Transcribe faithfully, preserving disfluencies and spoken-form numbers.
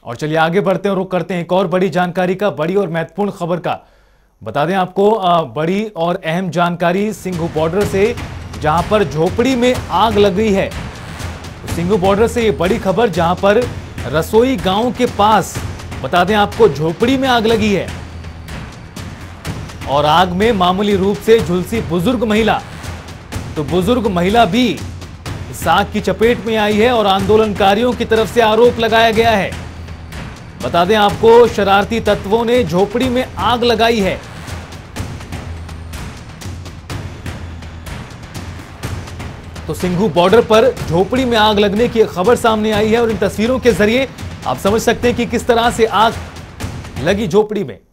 और चलिए आगे बढ़ते हैं और रुक करते हैं एक और बड़ी जानकारी का, बड़ी और महत्वपूर्ण खबर का। बता दें आपको बड़ी और अहम जानकारी सिंघू बॉर्डर से, जहां पर झोपड़ी में आग लग गई है। सिंघू बॉर्डर से ये बड़ी खबर, जहां पर रसोई गांव के पास बता दें आपको झोपड़ी में आग लगी है और आग में मामूली रूप से झुलसी बुजुर्ग महिला, तो बुजुर्ग महिला भी इस आग की चपेट में आई है और आंदोलनकारियों की तरफ से आरोप लगाया गया है। बता दें आपको शरारती तत्वों ने झोपड़ी में आग लगाई है। तो सिंघू बॉर्डर पर झोपड़ी में आग लगने की खबर सामने आई है और इन तस्वीरों के जरिए आप समझ सकते हैं कि किस तरह से आग लगी झोपड़ी में।